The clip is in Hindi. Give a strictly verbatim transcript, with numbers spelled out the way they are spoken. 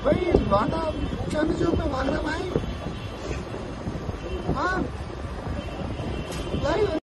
भाई लौंडा चांदी चौक में भाग रहा भाई। हाँ